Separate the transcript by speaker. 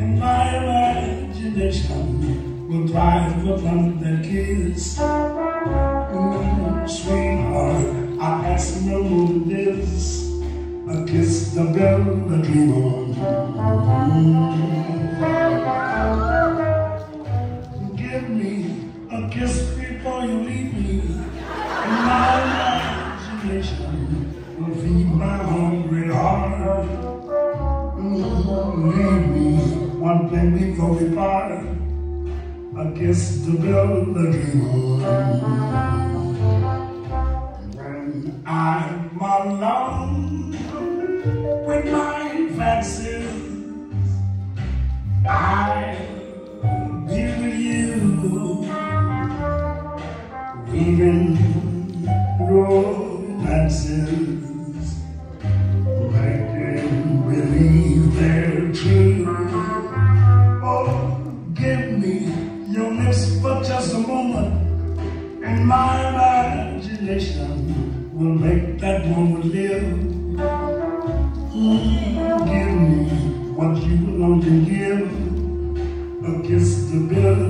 Speaker 1: and my imagination will thrive upon that kiss. Sweetheart, I ask no more than this, a kiss the bell a dream on. Give me a kiss before you leave me, and my imagination will feed my hungry heart. Leave me one thing before we part, a kiss to build a dream on. When I'm alone with my fancies, I'll be with you, weaving romances, making believe they're true. Oh, give me your lips for just a moment, and my imagination will make that moment live. Give me what you want to give, a kiss to build